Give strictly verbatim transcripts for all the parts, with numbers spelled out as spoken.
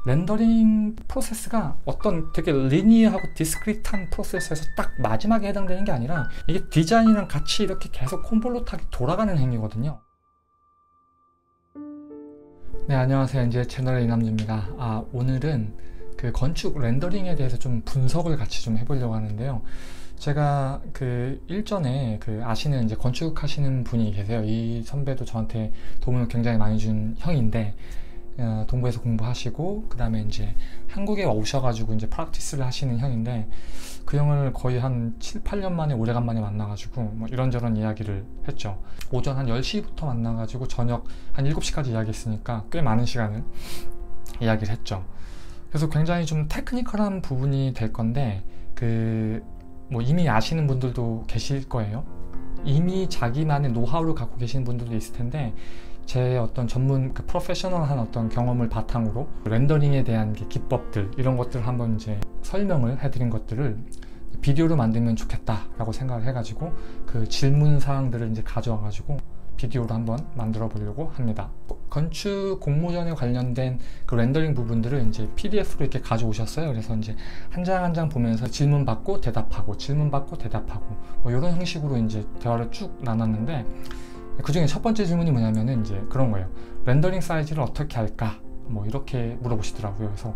렌더링 프로세스가 어떤 되게 리니어하고 디스크리트한 프로세스에서 딱 마지막에 해당되는 게 아니라 이게 디자인이랑 같이 이렇게 계속 콘볼루트하게 돌아가는 행위거든요. 네, 안녕하세요. 이제 채널의 이남주입니다. 아, 오늘은 그 건축 렌더링에 대해서 좀 분석을 같이 좀 해보려고 하는데요. 제가 그 일전에 그 아시는 이제 건축하시는 분이 계세요. 이 선배도 저한테 도움을 굉장히 많이 준 형인데, 어, 동부에서 공부하시고 그 다음에 이제 한국에 오셔가지고 이제 프랙티스를 하시는 형인데, 그 형을 거의 한 칠, 팔 년 만에 오래간만에 만나가지고 뭐 이런저런 이야기를 했죠. 오전 한 열 시부터 만나가지고 저녁 한 일곱 시까지 이야기했으니까 꽤 많은 시간을 이야기를 했죠. 그래서 굉장히 좀 테크니컬한 부분이 될 건데, 그 뭐 이미 아시는 분들도 계실 거예요. 이미 자기만의 노하우를 갖고 계시는 분들도 있을 텐데, 제 어떤 전문 그 프로페셔널한 어떤 경험을 바탕으로 렌더링에 대한 기법들, 이런 것들을 한번 이제 설명을 해드린 것들을 비디오로 만들면 좋겠다 라고 생각을 해가지고 그 질문 사항들을 이제 가져와 가지고 비디오로 한번 만들어 보려고 합니다. 건축 공모전에 관련된 그 렌더링 부분들을 이제 피디에프로 이렇게 가져오셨어요. 그래서 이제 한 장 한 장 보면서 질문 받고 대답하고 질문 받고 대답하고 뭐 이런 형식으로 이제 대화를 쭉 나눴는데, 그 중에 첫 번째 질문이 뭐냐면은 이제 그런 거예요. 렌더링 사이즈를 어떻게 할까? 뭐 이렇게 물어보시더라고요. 그래서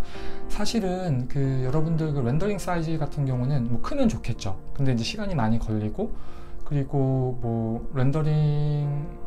사실은 그 여러분들 그 렌더링 사이즈 같은 경우는 뭐 크면 좋겠죠. 근데 이제 시간이 많이 걸리고, 그리고 뭐 렌더링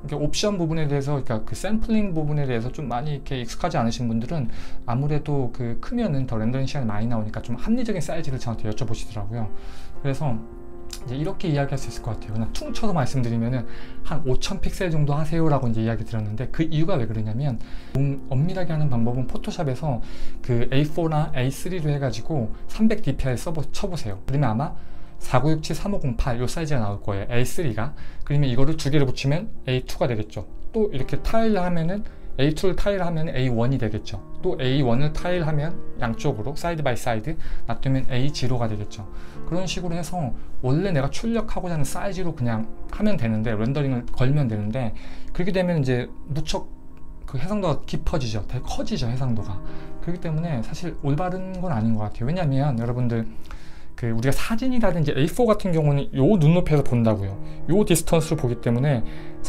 옵션 부분에 대해서, 그러니까 그 샘플링 부분에 대해서 좀 많이 이렇게 익숙하지 않으신 분들은 아무래도 그 크면은 더 렌더링 시간이 많이 나오니까 좀 합리적인 사이즈를 저한테 여쭤보시더라고요. 그래서 이제 이렇게 이야기할 수 있을 것 같아요. 그냥 퉁쳐서 말씀드리면은 한 오천 픽셀 정도 하세요 라고 이제 이야기 드렸는데, 그 이유가 왜 그러냐면, 좀 엄밀하게 하는 방법은 포토샵에서 그 에이 포나 에이 쓰리로 해가지고 삼백 디피아이 써보, 쳐보세요. 그러면 아마 사구육칠 삼오공팔 요 사이즈가 나올 거예요, 에이 쓰리가. 그러면 이거를 두 개를 붙이면 에이 투가 되겠죠. 또 이렇게 타일 하면은 에이 투를 타일하면 에이 원이 되겠죠. 또 에이 원을 타일하면 양쪽으로 사이드 바이 사이드 놔두면 에이 지로가 되겠죠. 그런 식으로 해서 원래 내가 출력하고자 하는 사이즈로 그냥 하면 되는데, 렌더링을 걸면 되는데, 그렇게 되면 이제 무척 그 해상도가 깊어지죠. 되게 커지죠, 해상도가. 그렇기 때문에 사실 올바른 건 아닌 것 같아요. 왜냐면 여러분들 그 우리가 사진이라든지 에이 사 같은 경우는 요 눈높이에서 본다고요. 요 디스턴스로 보기 때문에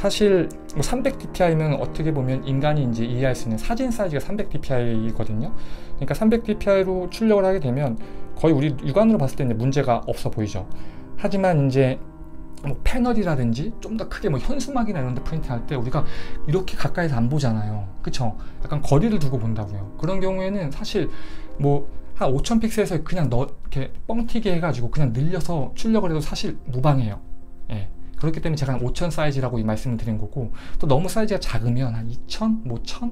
사실 뭐 삼백 디피아이면 어떻게 보면 인간이 이제 이해할 수 있는 사진 사이즈가 삼백 디피아이거든요. 그러니까 삼백 디피아이로 출력을 하게 되면 거의 우리 육안으로 봤을 때 이제 문제가 없어 보이죠. 하지만 이제 뭐 패널이라든지 좀 더 크게 뭐 현수막이나 이런 데 프린트할 때 우리가 이렇게 가까이서 안 보잖아요. 그쵸? 약간 거리를 두고 본다고요. 그런 경우에는 사실 뭐 한 오천 픽셀에서 그냥 너 이렇게 뻥튀기 해가지고 그냥 늘려서 출력을 해도 사실 무방해요. 예. 그렇기 때문에 제가 한 오천 사이즈라고 이 말씀을 드린 거고, 또 너무 사이즈가 작으면 한 이천, 뭐 천,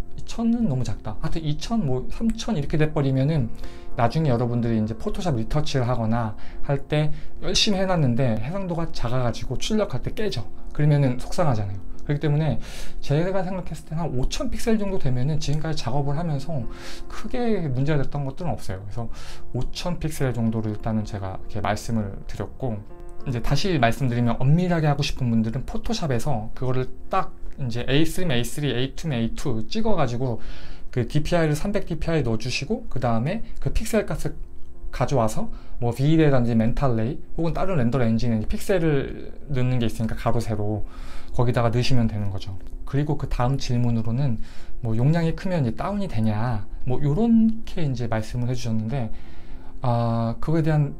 이천은 너무 작다. 하여튼 이천, 뭐 삼천 이렇게 돼버리면은 나중에 여러분들이 이제 포토샵 리터치를 하거나 할 때 열심히 해놨는데 해상도가 작아가지고 출력할 때 깨져. 그러면은 속상하잖아요. 그렇기 때문에 제가 생각했을 때 한 오천 픽셀 정도 되면은 지금까지 작업을 하면서 크게 문제가 됐던 것들은 없어요. 그래서 오천 픽셀 정도를 일단은 제가 이렇게 말씀을 드렸고, 이제 다시 말씀드리면 엄밀하게 하고 싶은 분들은 포토샵에서 그거를 딱 이제 에이 쓰리면 에이 쓰리, 에이 투면 에이 투 찍어가지고 그 디피아이를 삼백 디피아이 넣어주시고, 그 다음에 그 픽셀 값을 가져와서 뭐 브이라든지 멘탈레이 혹은 다른 렌더 엔진에 픽셀을 넣는 게 있으니까 가로 세로 거기다가 넣으시면 되는 거죠. 그리고 그 다음 질문으로는 뭐 용량이 크면 이제 다운이 되냐, 뭐 요렇게 이제 말씀을 해주셨는데, 아 그거에 대한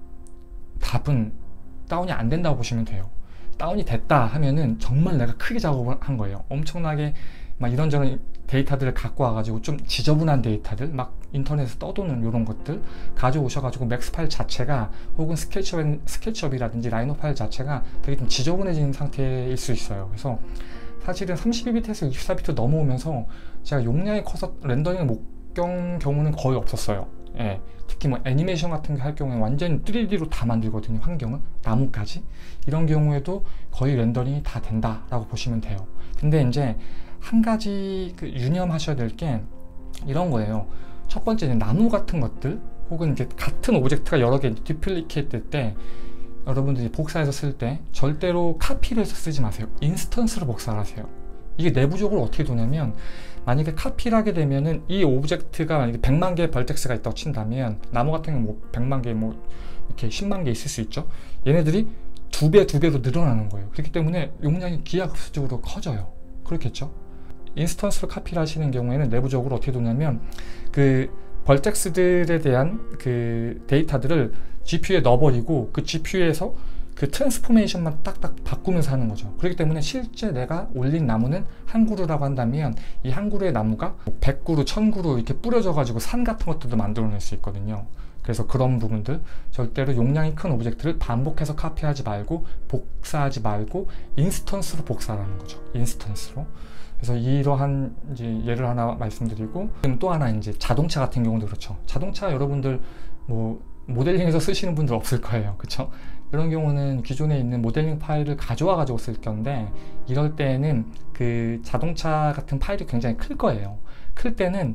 답은 다운이 안 된다고 보시면 돼요. 다운이 됐다 하면은 정말 내가 크게 작업을 한 거예요. 엄청나게 막 이런저런 데이터들을 갖고 와가지고 좀 지저분한 데이터들, 막 인터넷에서 떠도는 이런 것들 가져오셔가지고 맥스 파일 자체가, 혹은 스케치업, 스케치업이라든지 라이노 파일 자체가 되게 좀 지저분해진 상태일 수 있어요. 그래서 사실은 삼십이 비트에서 이십사 비트 넘어오면서 제가 용량이 커서 렌더링을 못 경 경우는 거의 없었어요. 예. 특히 뭐 애니메이션 같은 거 할 경우에 완전히 쓰리디로 다 만들거든요. 환경을, 나무까지. 이런 경우에도 거의 렌더링이 다 된다라고 보시면 돼요. 근데 이제 한 가지 그 유념하셔야 될 게 이런 거예요. 첫 번째는 나무 같은 것들, 혹은 이제 같은 오브젝트가 여러 개 디플리케이트 될 때 여러분들이 복사해서 쓸 때 절대로 카피를 해서 쓰지 마세요. 인스턴스로 복사를 하세요. 이게 내부적으로 어떻게 되냐면, 만약에 카피를 하게 되면은 이 오브젝트가 만약에 백만 개의 벌텍스가 있다고 친다면 나무 같은 경우 뭐 백만 개, 뭐 이렇게 십만 개 있을 수 있죠. 얘네들이 두 배, 두 배로 늘어나는 거예요. 그렇기 때문에 용량이 기하급수적으로 커져요. 그렇겠죠. 인스턴스로 카피를 하시는 경우에는 내부적으로 어떻게 되냐면 그 벌텍스들에 대한 그 데이터들을 지피유에 넣어버리고 그 지피유에서 그 트랜스포메이션만 딱딱 바꾸면서 하는 거죠. 그렇기 때문에 실제 내가 올린 나무는 한 그루라고 한다면 이 한 그루의 나무가 백 그루, 천 그루 이렇게 뿌려져 가지고 산 같은 것들도 만들어낼 수 있거든요. 그래서 그런 부분들, 절대로 용량이 큰 오브젝트를 반복해서 카피하지 말고 복사하지 말고 인스턴스로 복사하는 거죠. 인스턴스로. 그래서 이러한 이제 예를 하나 말씀드리고, 그럼 또 하나 이제 자동차 같은 경우도 그렇죠. 자동차 여러분들 뭐 모델링에서 쓰시는 분들 없을 거예요. 그렇죠? 이런 경우는 기존에 있는 모델링 파일을 가져와 가지고 쓸 건데, 이럴 때는 그 자동차 같은 파일이 굉장히 클 거예요. 클 때는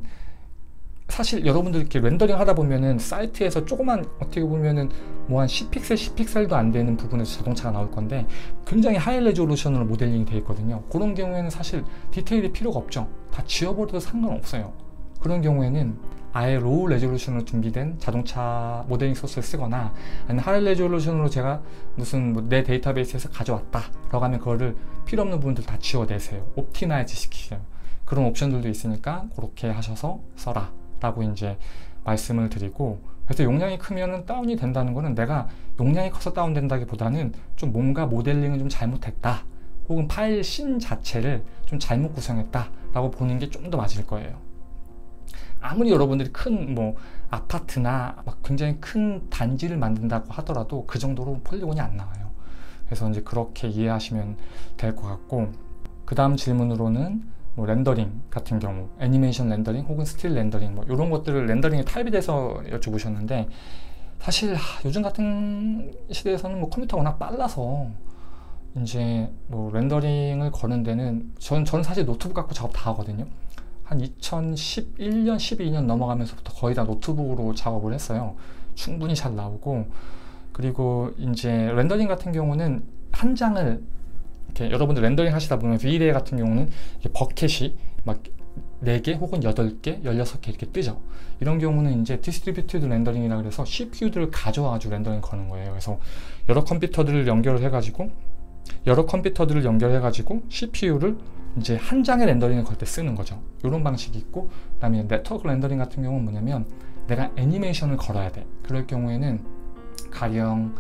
사실 여러분들 이렇게 렌더링 하다 보면은 사이트에서 조그만, 어떻게 보면은 뭐 한 십 픽셀, 십 픽셀도 안 되는 부분에서 자동차가 나올 건데 굉장히 하이 레졸루션으로 모델링이 되어 있거든요. 그런 경우에는 사실 디테일이 필요가 없죠. 다 지워버려도 상관없어요. 그런 경우에는 아예 로우 레졸루션으로 준비된 자동차 모델링 소스를 쓰거나, 아니면 하이 레졸루션으로 제가 무슨 뭐 내 데이터베이스에서 가져왔다 라고 하면 그거를 필요 없는 부분들 다 지워내세요. 옵티마이즈 시키세요. 그런 옵션들도 있으니까 그렇게 하셔서 써라 라고 이제 말씀을 드리고, 그래서 용량이 크면은 다운이 된다는 거는 내가 용량이 커서 다운된다기 보다는 좀 뭔가 모델링을 좀 잘못했다, 혹은 파일 씬 자체를 좀 잘못 구성했다 라고 보는 게 좀 더 맞을 거예요. 아무리 여러분들이 큰 뭐 아파트나 막 굉장히 큰 단지를 만든다고 하더라도 그 정도로 폴리곤이 안 나와요. 그래서 이제 그렇게 이해하시면 될 것 같고, 그 다음 질문으로는 뭐 렌더링 같은 경우, 애니메이션 렌더링 혹은 스틸 렌더링, 뭐 이런 것들을 렌더링의 타입에 대해서 여쭤보셨는데, 사실 하, 요즘 같은 시대에서는 뭐 컴퓨터가 워낙 빨라서 이제 뭐 렌더링을 거는 데는, 전, 저는 사실 노트북 갖고 작업 다 하거든요. 한 이천십일 년, 십이 년 넘어가면서부터 거의 다 노트북으로 작업을 했어요. 충분히 잘 나오고, 그리고 이제 렌더링 같은 경우는 한 장을 이렇게 여러분들 렌더링 하시다 보면 V-Ray 같은 경우는 이렇게 버켓이 막 네 개 혹은 여덟 개, 열여섯 개 이렇게 뜨죠. 이런 경우는 이제 디스트리뷰티드 렌더링이라 그래서 씨피유들을 가져와가지고 렌더링 거는 거예요. 그래서 여러 컴퓨터들을 연결을 해가지고 여러 컴퓨터들을 연결해가지고 씨피유를 이제 한 장의 렌더링을 걸 때 쓰는 거죠. 이런 방식이 있고, 그 다음에 네트워크 렌더링 같은 경우는 뭐냐면 내가 애니메이션을 걸어야 돼. 그럴 경우에는 가령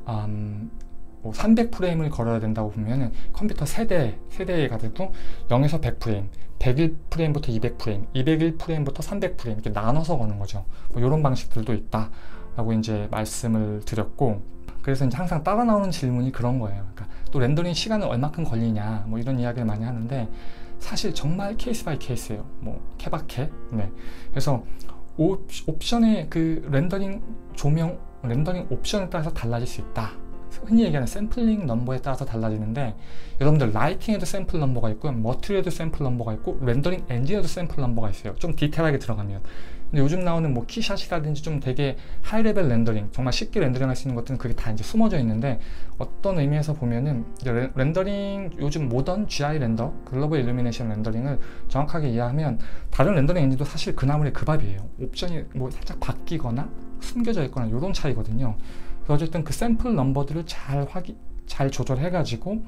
음, 뭐 삼백 프레임을 걸어야 된다고 보면은 컴퓨터 세대, 세대에 가지고 영에서 백 프레임, 백일 프레임부터 이백 프레임, 이백일 프레임부터 삼백 프레임 이렇게 나눠서 거는 거죠. 뭐 이런 방식들도 있다 라고 이제 말씀을 드렸고, 그래서 이제 항상 따라 나오는 질문이 그런 거예요. 그러니까 또 렌더링 시간은 얼마큼 걸리냐, 뭐 이런 이야기를 많이 하는데, 사실 정말 케이스 바이 케이스예요. 뭐 케바케. 네. 그래서 옵, 옵션의 그 렌더링 조명, 렌더링 옵션에 따라서 달라질 수 있다. 흔히 얘기하는 샘플링 넘버에 따라서 달라지는데, 여러분들 라이팅에도 샘플 넘버가 있고, 머티리얼에도 샘플 넘버가 있고, 렌더링 엔진에도 샘플 넘버가 있어요. 좀 디테일하게 들어가면. 근데 요즘 나오는 뭐 키샷이라든지 좀 되게 하이 레벨 렌더링, 정말 쉽게 렌더링 할 수 있는 것들은 그게 다 이제 숨어져 있는데, 어떤 의미에서 보면은 이제 렌더링, 요즘 모던 지아이 렌더, 글로벌 일루미네이션 렌더링을 정확하게 이해하면 다른 렌더링 엔진도 사실 그 나물의 그 밥이에요. 옵션이 뭐 살짝 바뀌거나 숨겨져 있거나 이런 차이거든요. 어쨌든 그 샘플 넘버들을 잘 확인, 잘 조절해가지고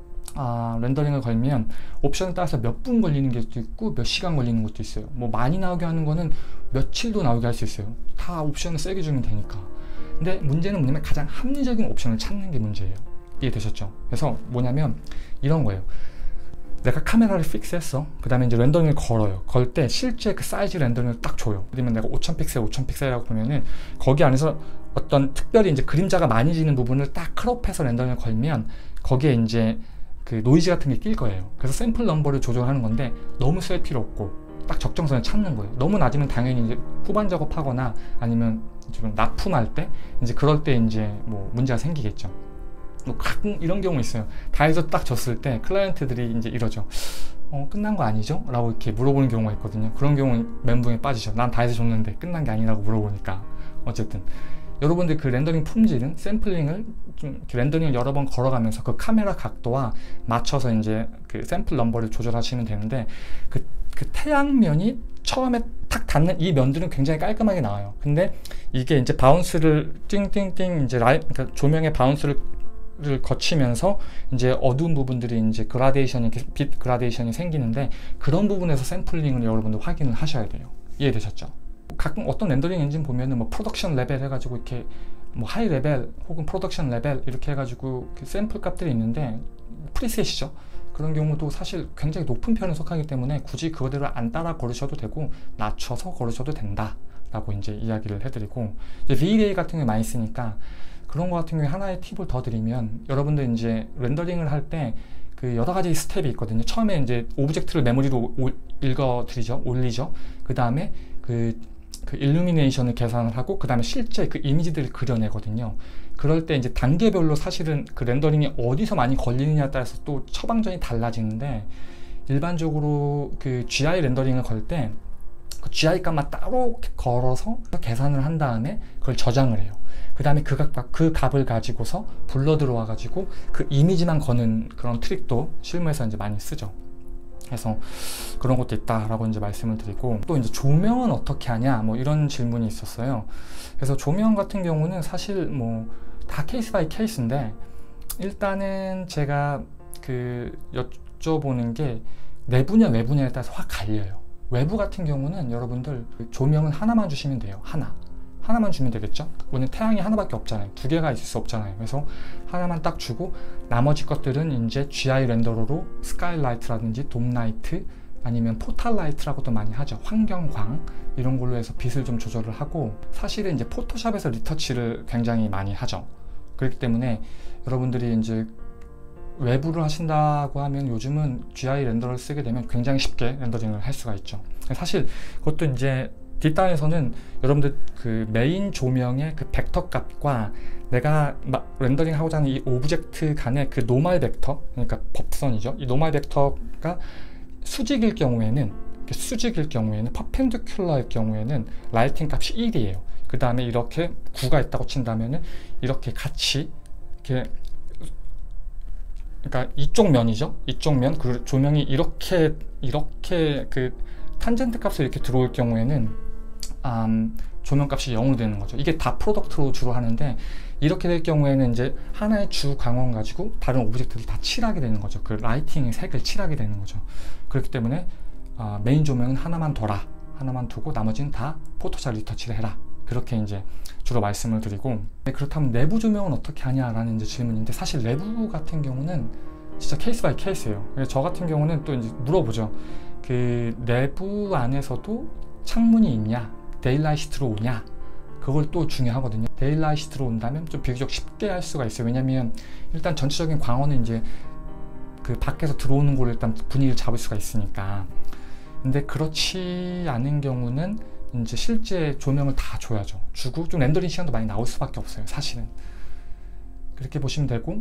아, 렌더링을 걸면 옵션에 따라서 몇 분 걸리는 것도 있고 몇 시간 걸리는 것도 있어요. 뭐 많이 나오게 하는 거는 며칠도 나오게 할 수 있어요. 다 옵션을 세게 주면 되니까. 근데 문제는 뭐냐면 가장 합리적인 옵션을 찾는 게 문제예요. 이해되셨죠? 그래서 뭐냐면 이런 거예요. 내가 카메라를 픽스했어. 그 다음에 이제 렌더링을 걸어요. 걸 때 실제 그 사이즈 렌더링을 딱 줘요. 그러면 내가 오천 픽셀, 오천 픽셀이라고 보면은 거기 안에서 어떤 특별히 이제 그림자가 많이 지는 부분을 딱 크롭해서 렌더링을 걸면 거기에 이제 그 노이즈 같은 게 낄 거예요. 그래서 샘플 넘버를 조절하는 건데 너무 쓸 필요 없고 딱 적정선을 찾는 거예요. 너무 낮으면 당연히 이제 후반 작업하거나 아니면 좀 납품할 때 이제 그럴 때 이제 뭐 문제가 생기겠죠. 뭐 가끔 이런 경우 있어요. 다 해서 딱 줬을 때 클라이언트들이 이제 이러죠. 어, 끝난 거 아니죠? 라고 이렇게 물어보는 경우가 있거든요. 그런 경우는 멘붕에 빠지죠. 난 다 해서 줬는데 끝난 게 아니라고 물어보니까. 어쨌든 여러분들 그 렌더링 품질은 샘플링을 좀 이렇게 렌더링을 여러 번 걸어가면서 그 카메라 각도와 맞춰서 이제 그 샘플 넘버를 조절하시면 되는데, 그 그 태양면이 처음에 탁 닿는 이 면들은 굉장히 깔끔하게 나와요. 근데 이게 이제 바운스를 띵띵띵 이제 라이, 그러니까 조명의 바운스를 를 거치면서 이제 어두운 부분들이 이제 그라데이션이 빛 그라데이션이 생기는데, 그런 부분에서 샘플링을 여러분들 확인을 하셔야 돼요. 이해되셨죠? 가끔 어떤 렌더링 엔진 보면은 뭐 프로덕션 레벨 해가지고 이렇게 뭐 하이 레벨 혹은 프로덕션 레벨 이렇게 해가지고 그 샘플 값들이 있는데, 프리셋이죠. 그런 경우도 사실 굉장히 높은 편에 속하기 때문에 굳이 그거대로 안 따라 걸으셔도 되고 낮춰서 걸으셔도 된다 라고 이제 이야기를 해드리고, 이제 브이엘에이 같은 게 많이 쓰니까 그런 거 같은 경우에 하나의 팁을 더 드리면, 여러분들 이제 렌더링을 할 때 그 여러 가지 스텝이 있거든요. 처음에 이제 오브젝트를 메모리로 오, 읽어드리죠. 올리죠. 그 다음에 그, 그 일루미네이션을 계산을 하고, 그 다음에 실제 그 이미지들을 그려내거든요. 그럴 때 이제 단계별로 사실은 그 렌더링이 어디서 많이 걸리느냐에 따라서 또 처방전이 달라지는데, 일반적으로 그 지아이 렌더링을 걸 때 그 지아이 값만 따로 걸어서 계산을 한 다음에 그걸 저장을 해요. 그 다음에 그 값, 그 값을 가지고서 불러 들어와 가지고 그 이미지만 거는 그런 트릭도 실무에서 이제 많이 쓰죠. 그래서 그런 것도 있다라고 이제 말씀을 드리고, 또 이제 조명은 어떻게 하냐 뭐 이런 질문이 있었어요. 그래서 조명 같은 경우는 사실 뭐 다 케이스 바이 케이스인데, 일단은 제가 그 여쭤보는 게 내부냐 외부냐에 따라서 확 갈려요. 외부 같은 경우는 여러분들 조명은 하나만 주시면 돼요. 하나. 하나만 주면 되겠죠? 오늘 태양이 하나밖에 없잖아요. 두 개가 있을 수 없잖아요. 그래서 하나만 딱 주고, 나머지 것들은 이제 지아이 렌더러로 스카이라이트라든지 돔라이트 아니면 포탈라이트라고도 많이 하죠. 환경광 이런 걸로 해서 빛을 좀 조절을 하고, 사실은 이제 포토샵에서 리터치를 굉장히 많이 하죠. 그렇기 때문에 여러분들이 이제 외부를 하신다고 하면 요즘은 지아이 렌더를 쓰게 되면 굉장히 쉽게 렌더링을 할 수가 있죠. 사실 그것도 이제 뒷단에서는 여러분들 그 메인 조명의 그 벡터 값과 내가 렌더링 하고자 하는 이 오브젝트 간의 그 노멀 벡터, 그러니까 법선이죠. 이 노멀 벡터가 수직일 경우에는, 수직일 경우에는, 퍼펜디큘러일 경우에는 라이팅 값이 일이에요. 그 다음에 이렇게 구가 있다고 친다면은 이렇게 같이 이렇게, 그러니까 이쪽 면이죠. 이쪽 면, 그 조명이 이렇게 이렇게 그 탄젠트 값을 이렇게 들어올 경우에는 음, 조명값이 영으로 되는 거죠. 이게 다 프로덕트로 주로 하는데, 이렇게 될 경우에는 이제 하나의 주 광원 가지고 다른 오브젝트를 다 칠하게 되는 거죠. 그 라이팅의 색을 칠하게 되는 거죠. 그렇기 때문에 어, 메인 조명은 하나만 둬라, 하나만 두고 나머지는 다 포토샵 리터치를 해라, 그렇게 이제 주로 말씀을 드리고, 네, 그렇다면 내부 조명은 어떻게 하냐라는 이제 질문인데, 사실 내부 같은 경우는 진짜 케이스 바이 케이스예요. 그래서 저 같은 경우는 또 이제 물어보죠. 그 내부 안에서도 창문이 있냐, 데일라이트 들어오냐, 그걸 또 중요하거든요. 데일라이트 들어온다면 좀 비교적 쉽게 할 수가 있어요. 왜냐면 일단 전체적인 광원은 이제 그 밖에서 들어오는 걸로 일단 분위기를 잡을 수가 있으니까. 근데 그렇지 않은 경우는 이제 실제 조명을 다 줘야죠. 주고 좀 렌더링 시간도 많이 나올 수밖에 없어요, 사실은. 그렇게 보시면 되고,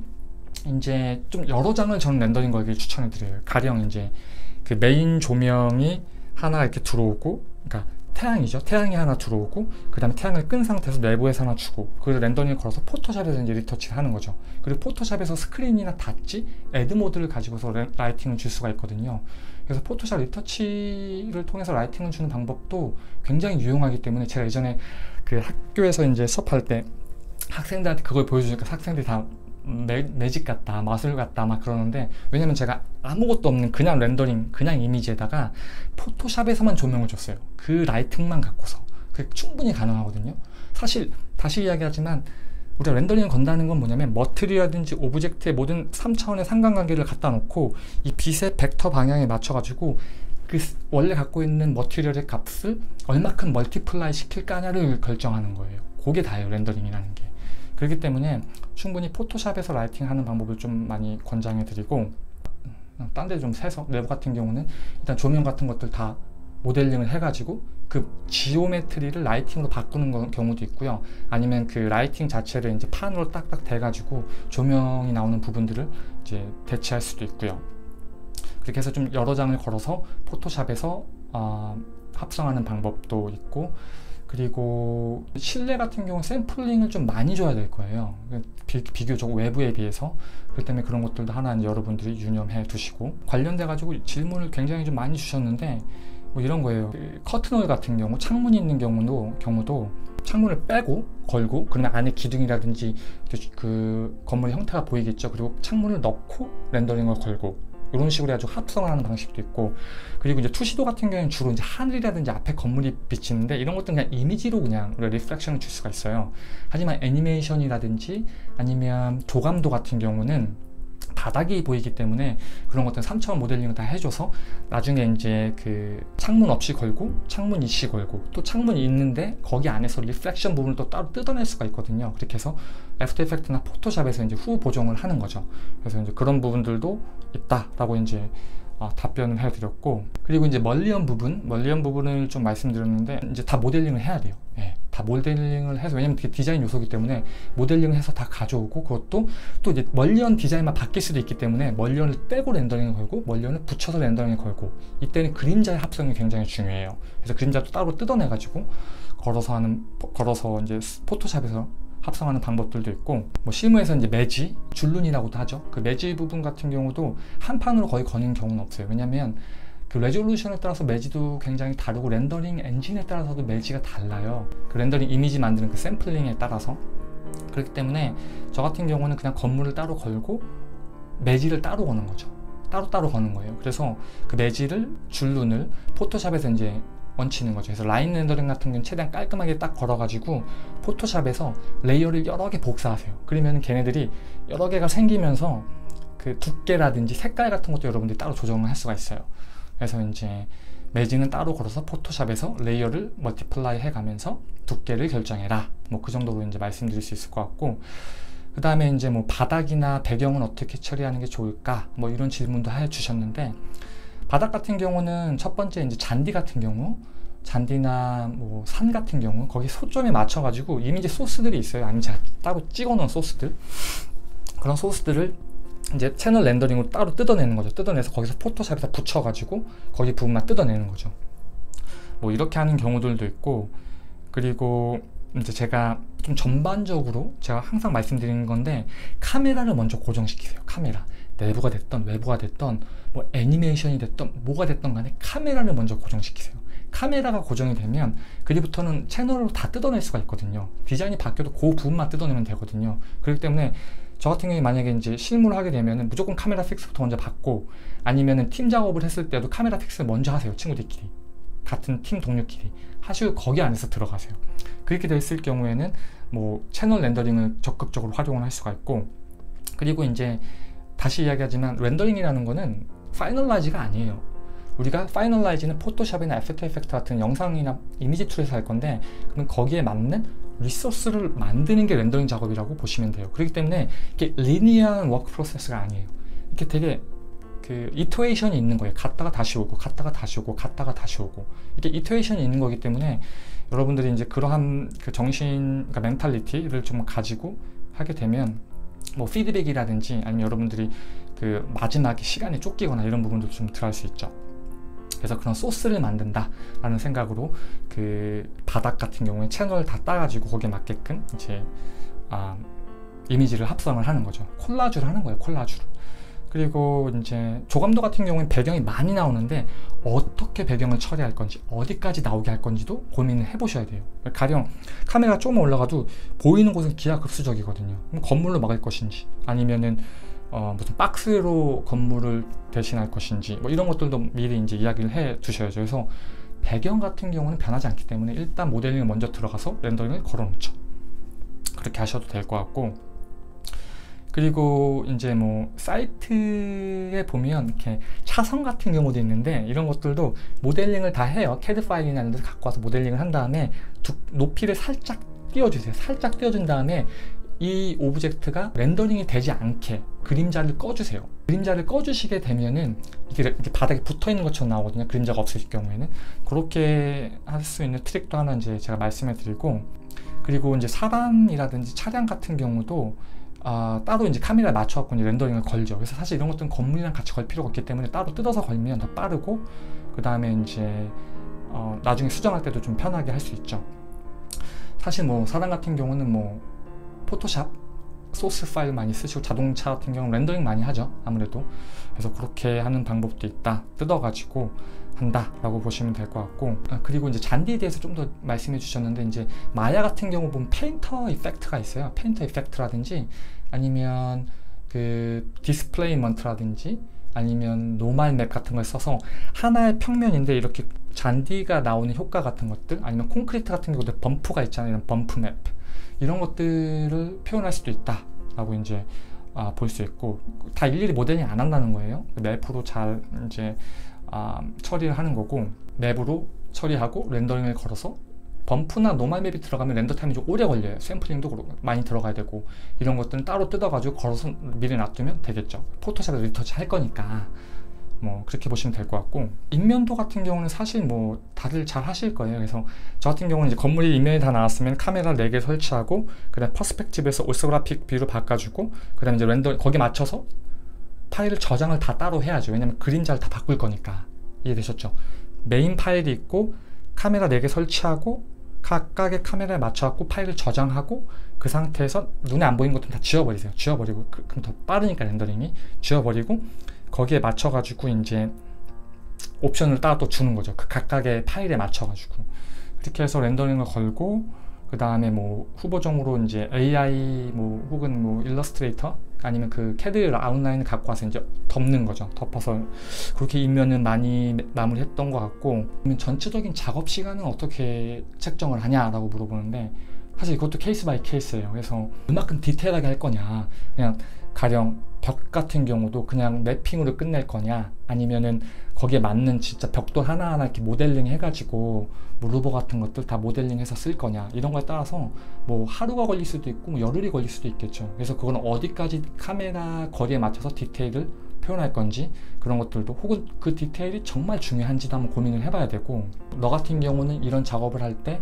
이제 좀 여러 장을 저는 렌더링 걸기를 추천해 드려요. 가령 이제 그 메인 조명이 하나 이렇게 들어오고, 그러니까 태양이죠. 태양이 하나 들어오고, 그 다음에 태양을 끈 상태에서 내부에서 하나 주고, 그래서 렌더링을 걸어서 포토샵에서 이제 리터치를 하는 거죠. 그리고 포토샵에서 스크린이나 닷지, 애드 모드를 가지고서 라이팅을 줄 수가 있거든요. 그래서 포토샵 리터치를 통해서 라이팅을 주는 방법도 굉장히 유용하기 때문에, 제가 예전에 그 학교에서 이제 수업할 때 학생들한테 그걸 보여주니까 학생들이 다 매, 매직 같다, 마술 같다 막 그러는데, 왜냐면 제가 아무것도 없는 그냥 렌더링, 그냥 이미지에다가 포토샵에서만 조명을 줬어요. 그 라이팅만 갖고서. 그게 충분히 가능하거든요. 사실 다시 이야기하지만 우리가 렌더링을 건다는 건 뭐냐면, 머티리얼이라든지 오브젝트의 모든 삼 차원의 상관관계를 갖다 놓고 이 빛의 벡터 방향에 맞춰 가지고 그 원래 갖고 있는 머티리얼의 값을 얼마큼 멀티플라이 시킬까냐를 결정하는 거예요. 그게 다예요, 렌더링이라는 게. 그렇기 때문에 충분히 포토샵에서 라이팅 하는 방법을 좀 많이 권장해 드리고, 딴 데 좀 세서 내부 같은 경우는 일단 조명 같은 것들 다 모델링을 해가지고 그 지오메트리를 라이팅으로 바꾸는 경우도 있고요. 아니면 그 라이팅 자체를 이제 판으로 딱딱 대가지고 조명이 나오는 부분들을 이제 대체할 수도 있고요. 그렇게 해서 좀 여러 장을 걸어서 포토샵에서 어, 합성하는 방법도 있고, 그리고 실내 같은 경우는 샘플링을 좀 많이 줘야 될 거예요. 비, 비교적 외부에 비해서. 그렇기 때문에 그런 것들도 하나 여러분들이 유념해 두시고, 관련돼 가지고 질문을 굉장히 좀 많이 주셨는데 뭐 이런 거예요. 그 커튼홀 같은 경우, 창문이 있는 경우도 경우도 창문을 빼고 걸고, 그러면 안에 기둥이라든지 그 건물의 형태가 보이겠죠. 그리고 창문을 넣고 렌더링을 걸고, 이런 식으로 해가지고 합성을 하는 방식도 있고, 그리고 이제 투시도 같은 경우는 주로 이제 하늘이라든지 앞에 건물이 비치는데, 이런 것들은 그냥 이미지로 그냥 우리가 리플렉션을 줄 수가 있어요. 하지만 애니메이션이라든지 아니면 조감도 같은 경우는 바닥이 보이기 때문에 그런 것들은 삼 차원 모델링을 다 해줘서 나중에 이제 그 창문 없이 걸고 창문 있이 걸고 또 창문이 있는데 거기 안에서 리플렉션 부분을 또 따로 뜯어낼 수가 있거든요. 그렇게 해서 애프터 이펙트나 포토샵에서 이제 후 보정을 하는 거죠. 그래서 이제 그런 부분들도 있다라고 이제 어, 답변을 해드렸고, 그리고 이제 멀리언 부분, 멀리언 부분을 좀 말씀드렸는데 이제 다 모델링을 해야 돼요. 예, 다 모델링을 해서, 왜냐면 그게 디자인 요소이기 때문에 모델링을 해서 다 가져오고, 그것도 또 이제 멀리언 디자인만 바뀔 수도 있기 때문에 멀리언을 빼고 렌더링을 걸고 멀리언을 붙여서 렌더링을 걸고, 이때는 그림자의 합성이 굉장히 중요해요. 그래서 그림자도 따로 뜯어내 가지고 걸어서 하는 걸어서 이제 포토샵에서 합성하는 방법들도 있고, 뭐 실무에서 이제 매지, 줄눈이라고도 하죠. 그 매지 부분 같은 경우도 한 판으로 거의 거는 경우는 없어요. 왜냐면 그 레졸루션에 따라서 매지도 굉장히 다르고 렌더링 엔진에 따라서도 매지가 달라요. 그 렌더링 이미지 만드는 그 샘플링에 따라서. 그렇기 때문에 저 같은 경우는 그냥 건물을 따로 걸고 매지를 따로 거는 거죠. 따로따로 거는 거예요. 그래서 그 매지를, 줄눈을 포토샵에서 이제 얹히는 거죠. 그래서 라인 렌더링 같은 경우는 최대한 깔끔하게 딱 걸어가지고 포토샵에서 레이어를 여러 개 복사하세요. 그러면 걔네들이 여러 개가 생기면서 그 두께라든지 색깔 같은 것도 여러분들이 따로 조정을 할 수가 있어요. 그래서 이제 매지는 따로 걸어서 포토샵에서 레이어를 멀티플라이 해가면서 두께를 결정해라. 뭐 그 정도로 이제 말씀드릴 수 있을 것 같고, 그 다음에 이제 뭐 바닥이나 배경은 어떻게 처리하는 게 좋을까? 뭐 이런 질문도 해주셨는데, 바닥 같은 경우는 첫 번째 이제 잔디 같은 경우, 잔디나 뭐 산 같은 경우 거기 소점에 맞춰 가지고 이미지 소스들이 있어요. 아니면 제가 따로 찍어 놓은 소스들, 그런 소스들을 이제 채널 렌더링으로 따로 뜯어내는 거죠. 뜯어내서 거기서 포토샵에서 붙여 가지고 거기 부분만 뜯어내는 거죠. 뭐 이렇게 하는 경우들도 있고, 그리고 이제 제가 좀 전반적으로 제가 항상 말씀드리는 건데, 카메라를 먼저 고정시키세요. 카메라, 내부가 됐던 외부가 됐던 뭐 애니메이션이 됐던 뭐가 됐던 간에 카메라를 먼저 고정시키세요. 카메라가 고정이 되면 그리부터는 채널로 다 뜯어낼 수가 있거든요. 디자인이 바뀌어도 그 부분만 뜯어내면 되거든요. 그렇기 때문에 저 같은 경우에 만약에 이제 실무를 하게 되면은 무조건 카메라 픽스부터 먼저 받고, 아니면은 팀 작업을 했을 때도 카메라 픽스를 먼저 하세요. 친구들끼리, 같은 팀 동료끼리 하시고 거기 안에서 들어가세요. 그렇게 됐을 경우에는 뭐 채널 렌더링을 적극적으로 활용을 할 수가 있고, 그리고 이제 다시 이야기하지만 렌더링이라는 거는 파이널라이즈가 아니에요. 우리가 파이널라이즈는 포토샵이나 애프터 이펙트 같은 영상이나 이미지 툴에서 할 건데, 그럼 거기에 맞는 리소스를 만드는 게 렌더링 작업이라고 보시면 돼요. 그렇기 때문에 이게 리니어한 워크 프로세스가 아니에요. 이렇게 되게 그 이터레이션이 있는 거예요. 갔다가 다시 오고 갔다가 다시 오고 갔다가 다시 오고, 이게 이터레이션이 있는 거기 때문에 여러분들이 이제 그러한 그 정신, 그러니까 멘탈리티를 좀 가지고 하게 되면 뭐 피드백이라든지 아니면 여러분들이 그 마지막에 시간이 쫓기거나 이런 부분도 좀 들어갈 수 있죠. 그래서 그런 소스를 만든다 라는 생각으로 그 바닥 같은 경우에 채널 다 따가지고 거기에 맞게끔 이제 아, 이미지를 합성을 하는 거죠. 콜라주를 하는 거예요. 콜라주를. 그리고 이제 조감도 같은 경우는 배경이 많이 나오는데 어떻게 배경을 처리할 건지, 어디까지 나오게 할 건지도 고민을 해보셔야 돼요. 가령 카메라가 조금 올라가도 보이는 곳은 기하급수적이거든요. 그럼 건물로 막을 것인지, 아니면은 어 무슨 박스로 건물을 대신할 것인지, 뭐 이런 것들도 미리 이제 이야기를 해 두셔야죠. 그래서 배경 같은 경우는 변하지 않기 때문에 일단 모델링을 먼저 들어가서 렌더링을 걸어 놓죠. 그렇게 하셔도 될 것 같고, 그리고 이제 뭐 사이트에 보면 이렇게 차선 같은 경우도 있는데, 이런 것들도 모델링을 다 해요. 캐드 파일이나 이런 데서 갖고 와서 모델링을 한 다음에 두, 높이를 살짝 띄워주세요. 살짝 띄워준 다음에 이 오브젝트가 렌더링이 되지 않게 그림자를 꺼주세요. 그림자를 꺼주시게 되면은 이게 이렇게 바닥에 붙어 있는 것처럼 나오거든요. 그림자가 없을 경우에는. 그렇게 할 수 있는 트릭도 하나 이제 제가 말씀해 드리고, 그리고 이제 사람이라든지 차량 같은 경우도 아, 따로 이제 카메라에 맞춰갖고 이제 렌더링을 걸죠. 그래서 사실 이런 것들은 건물이랑 같이 걸 필요가 없기 때문에 따로 뜯어서 걸면 더 빠르고, 그 다음에 이제 어, 나중에 수정할 때도 좀 편하게 할 수 있죠. 사실 뭐 사람 같은 경우는 뭐 포토샵 소스 파일 많이 쓰시고, 자동차 같은 경우는 렌더링 많이 하죠, 아무래도. 그래서 그렇게 하는 방법도 있다, 뜯어가지고 한다 라고 보시면 될 것 같고, 아, 그리고 이제 잔디에 대해서 좀 더 말씀해 주셨는데, 이제 마야 같은 경우 보면 페인터 이펙트가 있어요. 페인터 이펙트라든지 아니면 그 디스플레이먼트라든지 아니면 노멀 맵 같은 걸 써서 하나의 평면인데 이렇게 잔디가 나오는 효과 같은 것들, 아니면 콘크리트 같은 경우도 범프가 있잖아요. 이런 범프 맵, 이런 것들을 표현할 수도 있다 라고 이제 아, 볼 수 있고, 다 일일이 모델링 안 한다는 거예요. 맵으로 잘 이제 아, 처리를 하는 거고, 맵으로 처리하고 렌더링을 걸어서 범프나 노멀 맵이 들어가면 렌더 타임이 좀 오래 걸려요. 샘플링도 많이 들어가야 되고, 이런 것들은 따로 뜯어가지고 걸어서 미리 놔두면 되겠죠. 포토샵에서 리터치 할 거니까 뭐 그렇게 보시면 될 것 같고, 인면도 같은 경우는 사실 뭐 다들 잘 하실 거예요. 그래서 저 같은 경우는 이제 건물이 인면이 다 나왔으면 카메라 네 개 설치하고, 그 다음 퍼스펙티브에서 오스그래픽 뷰를 바꿔주고, 그 다음에 이제 렌더 거기에 맞춰서 파일을 저장을 다 따로 해야죠. 왜냐면 그림자를 다 바꿀 거니까. 이해되셨죠? 메인 파일이 있고 카메라 네 개 설치하고 각각의 카메라에 맞춰갖고 파일을 저장하고, 그 상태에서 눈에 안 보이는 것들은 다 지워버리세요. 지워버리고, 그, 그럼 더 빠르니까 렌더링이. 지워버리고 거기에 맞춰가지고 이제 옵션을 따로 또 주는 거죠. 그 각각의 파일에 맞춰가지고. 그렇게 해서 렌더링을 걸고, 그 다음에 뭐 후보종으로 이제 에이아이 뭐 혹은 뭐 일러스트레이터 아니면 그 캐드 아웃라인을 갖고 와서 이제 덮는 거죠. 덮어서 그렇게 인면은 많이 마무리했던 것 같고, 그러면 전체적인 작업 시간은 어떻게 책정을 하냐라고 물어보는데, 사실 이것도 케이스 바이 케이스예요. 그래서 그만큼 디테일하게 할 거냐, 그냥 가령 벽 같은 경우도 그냥 맵핑으로 끝낼 거냐, 아니면은 거기에 맞는 진짜 벽돌 하나하나 이렇게 모델링 해가지고 뭐 루버 같은 것들 다 모델링 해서 쓸 거냐, 이런 거에 따라서 뭐 하루가 걸릴 수도 있고 뭐 열흘이 걸릴 수도 있겠죠. 그래서 그건 어디까지 카메라 거리에 맞춰서 디테일을 표현할 건지, 그런 것들도, 혹은 그 디테일이 정말 중요한지도 한번 고민을 해봐야 되고, 너 같은 경우는 이런 작업을 할 때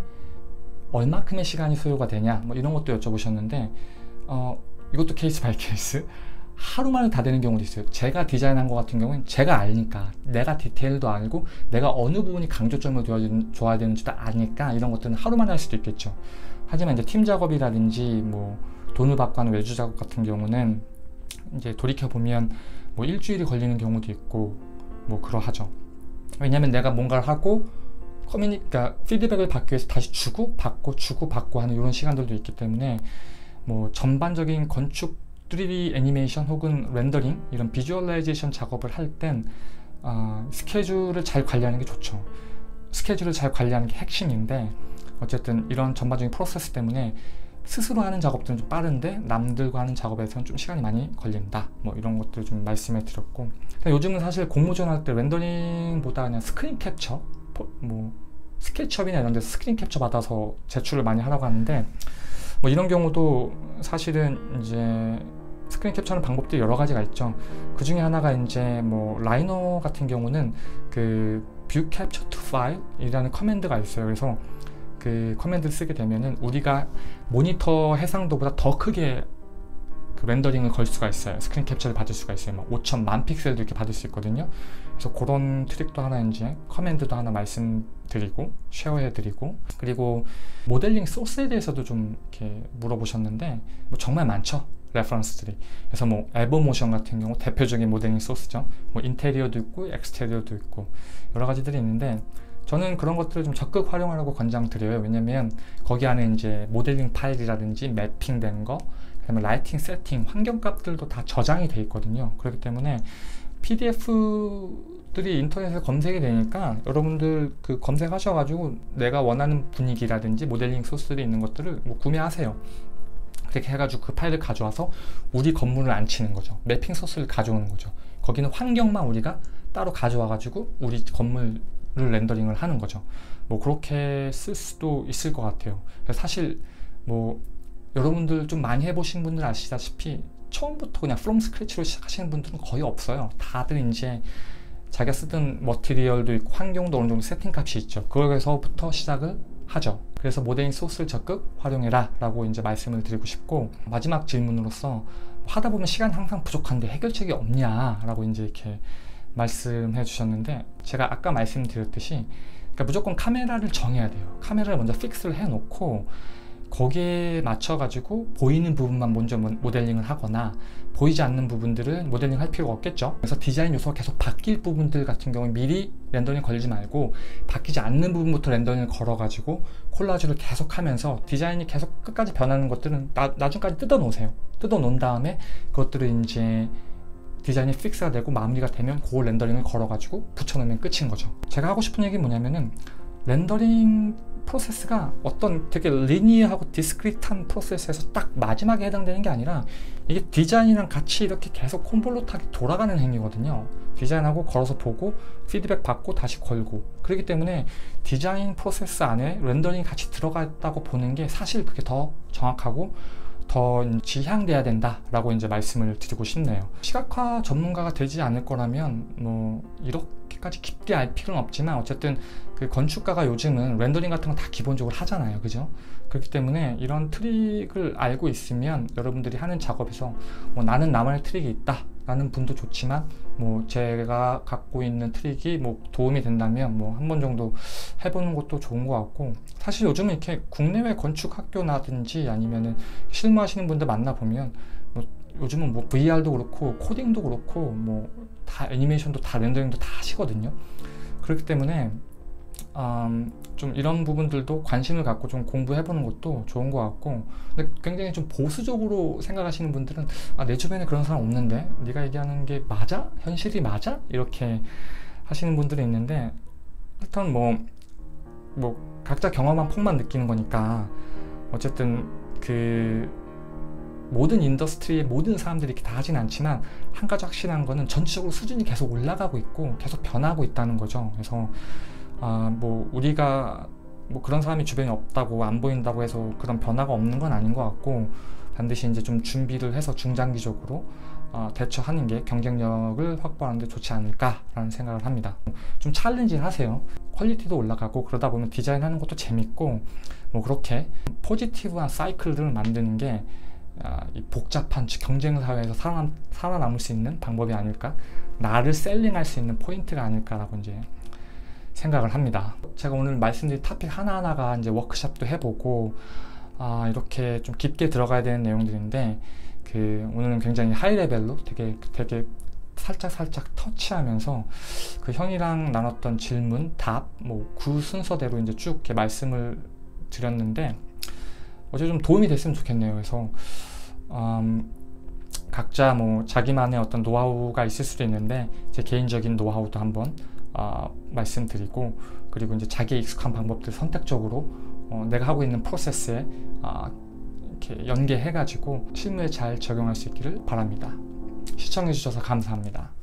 얼마큼의 시간이 소요가 되냐, 뭐 이런 것도 여쭤보셨는데, 어, 이것도 케이스 바이 케이스. 하루 만에 다 되는 경우도 있어요. 제가 디자인한 것 같은 경우는 제가 알니까, 내가 디테일도 알고 내가 어느 부분이 강조점을 줘야 되는지도 아니까 이런 것들은 하루 만에 할 수도 있겠죠. 하지만 이제 팀 작업이라든지 뭐 돈을 받고 하는 외주 작업 같은 경우는 이제 돌이켜 보면 뭐 일주일이 걸리는 경우도 있고 뭐 그러하죠. 왜냐면 내가 뭔가를 하고 커뮤니, 그러니까 피드백을 받기 위해서 다시 주고 받고 주고 받고 하는 이런 시간들도 있기 때문에, 뭐 전반적인 건축 쓰리디 애니메이션 혹은 렌더링, 이런 비주얼라이제이션 작업을 할 땐 어, 스케줄을 잘 관리하는 게 좋죠. 스케줄을 잘 관리하는 게 핵심인데, 어쨌든 이런 전반적인 프로세스 때문에 스스로 하는 작업들은 좀 빠른데 남들과 하는 작업에서는 좀 시간이 많이 걸린다, 뭐 이런 것들 좀 말씀해 드렸고, 요즘은 사실 공모전 할 때 렌더링보다 그냥 스크린 캡처, 뭐 스케치업이나 이런 데서 스크린 캡처 받아서 제출을 많이 하라고 하는데, 뭐 이런 경우도 사실은 이제 스크린 캡처하는 방법들이 여러 가지가 있죠. 그 중에 하나가 이제 뭐 라이노 같은 경우는 그 뷰 캡처 투 파일이라는 커맨드가 있어요. 그래서 그 커맨드를 쓰게 되면은 우리가 모니터 해상도보다 더 크게 그 렌더링을 걸 수가 있어요. 스크린 캡처를 받을 수가 있어요. 막 오천만 픽셀도 이렇게 받을 수 있거든요. 그래서 그런 트릭도 하나, 이제 커맨드도 하나 말씀드리고 쉐어해드리고, 그리고 모델링 소스에 대해서도 좀 이렇게 물어보셨는데, 뭐 정말 많죠, 레퍼런스들이. 그래서 뭐 에버모션 같은 경우 대표적인 모델링 소스죠. 뭐 인테리어도 있고 엑스테리어도 있고 여러 가지들이 있는데, 저는 그런 것들을 좀 적극 활용하라고 권장드려요. 왜냐면 거기 안에 이제 모델링 파일이라든지 매핑된 거, 그다음에 라이팅 세팅, 환경값들도 다 저장이 돼 있거든요. 그렇기 때문에 피디에프들이 인터넷에 검색이 되니까 여러분들 그 검색하셔가지고 내가 원하는 분위기라든지 모델링 소스들이 있는 것들을 뭐 구매하세요. 그렇게 해가지고 그 파일을 가져와서 우리 건물을 안 치는 거죠. 매핑 소스를 가져오는 거죠. 거기는 환경만 우리가 따로 가져와가지고 우리 건물을 렌더링을 하는 거죠. 뭐 그렇게 쓸 수도 있을 것 같아요. 사실 뭐 여러분들 좀 많이 해보신 분들 아시다시피 처음부터 그냥 from scratch로 시작하시는 분들은 거의 없어요. 다들 이제 자기가 쓰던 머티리얼도 있고 환경도 어느 정도 세팅 값이 있죠. 그거에서부터 시작을 하죠. 그래서 모델링 소스를 적극 활용해라 라고 이제 말씀을 드리고 싶고, 마지막 질문으로서 하다 보면 시간이 항상 부족한데 해결책이 없냐 라고 이제 이렇게 말씀해 주셨는데, 제가 아까 말씀드렸듯이 그러니까 무조건 카메라를 정해야 돼요. 카메라를 먼저 픽스를 해 놓고 거기에 맞춰 가지고 보이는 부분만 먼저 모델링을 하거나 보이지 않는 부분들은 모델링 할 필요가 없겠죠. 그래서 디자인 요소가 계속 바뀔 부분들 같은 경우에 미리 렌더링 걸리지 말고 바뀌지 않는 부분부터 렌더링을 걸어 가지고 콜라주를 계속 하면서 디자인이 계속 끝까지 변하는 것들은 나, 나중까지 뜯어 놓으세요. 뜯어 놓은 다음에 그것들을 이제 디자인이 픽스가 되고 마무리가 되면 그 렌더링을 걸어 가지고 붙여 놓으면 끝인 거죠. 제가 하고 싶은 얘기는 뭐냐면은 렌더링 프로세스가 어떤 되게 리니어하고 디스크리트한 프로세스에서 딱 마지막에 해당되는 게 아니라 이게 디자인이랑 같이 이렇게 계속 콘볼루트하게 돌아가는 행위거든요. 디자인하고 걸어서 보고 피드백 받고 다시 걸고, 그렇기 때문에 디자인 프로세스 안에 렌더링이 같이 들어갔다고 보는 게 사실 그게 더 정확하고 더 지향돼야 된다라고 이제 말씀을 드리고 싶네요. 시각화 전문가가 되지 않을 거라면 뭐 이렇게까지 깊게 알 필요는 없지만 어쨌든 그 건축가가 요즘은 렌더링 같은 거 다 기본적으로 하잖아요, 그죠? 그렇기 때문에 이런 트릭을 알고 있으면 여러분들이 하는 작업에서 뭐 나는 나만의 트릭이 있다 라는 분도 좋지만 뭐 제가 갖고 있는 트릭이 뭐 도움이 된다면 뭐 한 번 정도 해보는 것도 좋은 것 같고, 사실 요즘은 이렇게 국내외 건축 학교라든지 아니면은 실무하시는 분들 만나보면 뭐 요즘은 뭐 브이알도 그렇고 코딩도 그렇고 뭐 다 애니메이션도 다 렌더링도 다 하시거든요. 그렇기 때문에 음, 좀 이런 부분들도 관심을 갖고 좀 공부해보는 것도 좋은 것 같고, 근데 굉장히 좀 보수적으로 생각하시는 분들은 아, 내 주변에 그런 사람 없는데 네가 얘기하는 게 맞아? 현실이 맞아? 이렇게 하시는 분들이 있는데, 일단 뭐, 뭐 각자 경험한 폭만 느끼는 거니까 어쨌든 그 모든 인더스트리의 모든 사람들이 이렇게 다 하진 않지만 한 가지 확실한 거는 전체적으로 수준이 계속 올라가고 있고 계속 변하고 있다는 거죠. 그래서 아, 뭐 우리가 뭐 그런 사람이 주변에 없다고 안 보인다고 해서 그런 변화가 없는 건 아닌 것 같고, 반드시 이제 좀 준비를 해서 중장기적으로 어, 대처하는 게 경쟁력을 확보하는 데 좋지 않을까라는 생각을 합니다. 좀 챌린징 하세요. 퀄리티도 올라가고 그러다 보면 디자인하는 것도 재밌고, 뭐 그렇게 포지티브한 사이클들을 만드는 게 아, 이 복잡한 경쟁 사회에서 살아남, 살아남을 수 있는 방법이 아닐까, 나를 셀링할 수 있는 포인트가 아닐까라고 이제 생각을 합니다. 제가 오늘 말씀드린 토픽 하나하나가 이제 워크숍도 해보고 아, 이렇게 좀 깊게 들어가야 되는 내용들인데 그 오늘은 굉장히 하이 레벨로 되게 되게 살짝 살짝 터치하면서 그 형이랑 나눴던 질문, 답, 뭐 그 순서대로 이제 쭉 이렇게 말씀을 드렸는데 어제 좀 도움이 됐으면 좋겠네요. 그래서 음, 각자 뭐 자기만의 어떤 노하우가 있을 수도 있는데 제 개인적인 노하우도 한번 어, 말씀드리고, 그리고 이제 자기의 익숙한 방법들 선택적으로 어, 내가 하고 있는 프로세스에 어, 이렇게 연계해 가지고 실무에 잘 적용할 수 있기를 바랍니다. 시청해 주셔서 감사합니다.